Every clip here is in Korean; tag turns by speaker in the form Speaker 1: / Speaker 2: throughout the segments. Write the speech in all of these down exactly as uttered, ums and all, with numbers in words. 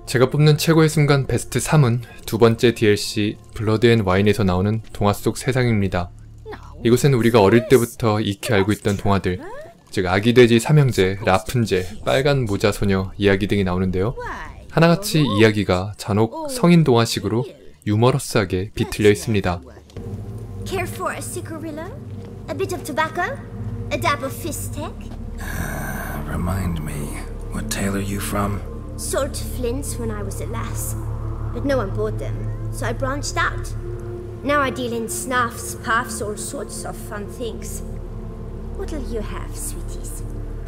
Speaker 1: 제가 뽑는 최고의 순간 베스트 삼은 두 번째 디엘씨 블러드 앤 와인에서 나오는 동화 속 세상입니다. 이곳에는 우리가 어릴 때부터 익히 알고 있던 동화들, 즉 아기돼지 삼형제, 라푼젤, 빨간 모자 소녀 이야기 등이 나오는데요. 하나같이 이야기가 잔혹 성인 동화식으로 유머러스하게 비틀려 있습니다.
Speaker 2: Care for a cigarillo? A bit of tobacco? A dab of fistek?
Speaker 3: Uh, remind me, what tale are you from?
Speaker 2: Sold flints when I was a lass, but no one bought them, so I branched out. Now I deal in snuffs, puffs, all sorts of fun things. What'll you have, sweeties?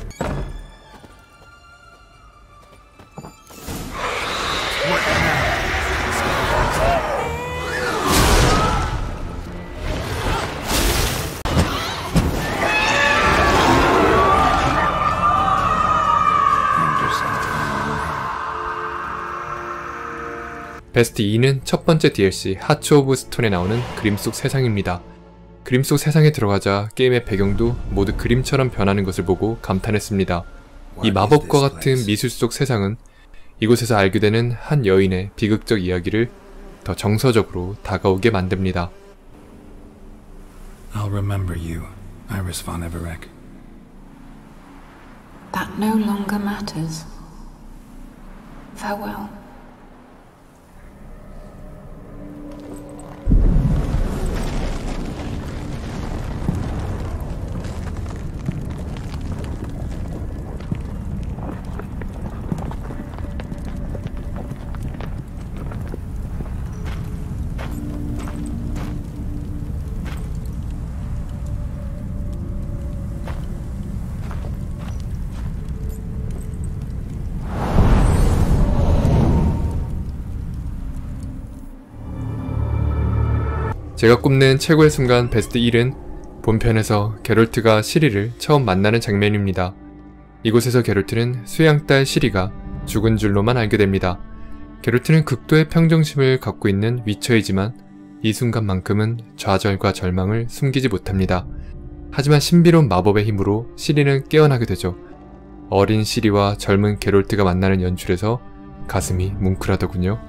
Speaker 1: 베스트 이는 첫 번째 디엘씨 하츠 오브 스톤에 나오는 그림 속 세상입니다. 그림 속 세상에 들어가자 게임의 배경도 모두 그림처럼 변하는 것을 보고 감탄했습니다. 이 마법과 같은 미술 속 세상은 이곳에서 알게 되는 한 여인의 비극적 이야기를 더 정서적으로 다가오게 만듭니다.
Speaker 3: I'll remember you, Iris von Everec.
Speaker 4: That no longer matters. Farewell.
Speaker 1: 제가 꼽는 최고의 순간 베스트 일은 본편에서 게롤트가 시리를 처음 만나는 장면입니다. 이곳에서 게롤트는 수양딸 시리가 죽은 줄로만 알게 됩니다. 게롤트는 극도의 평정심을 갖고 있는 위처이지만 이 순간만큼은 좌절과 절망을 숨기지 못합니다. 하지만 신비로운 마법의 힘으로 시리는 깨어나게 되죠. 어린 시리와 젊은 게롤트가 만나는 연출에서 가슴이 뭉클하더군요.